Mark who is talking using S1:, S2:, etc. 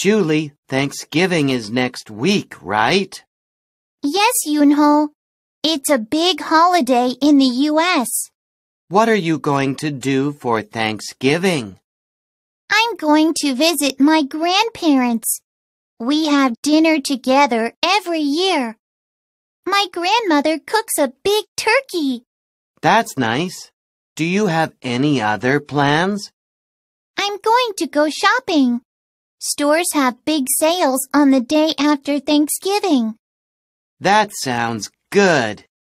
S1: Julie, Thanksgiving is next week, right?
S2: Yes, Yoonho. It's a big holiday in the U.S.
S1: What are you going to do for Thanksgiving?
S2: I'm going to visit my grandparents. We have dinner together every year. My grandmother cooks a big turkey.
S1: That's nice. Do you have any other plans?
S2: I'm going to go shopping. Stores have big sales on the day after Thanksgiving.
S1: That sounds good.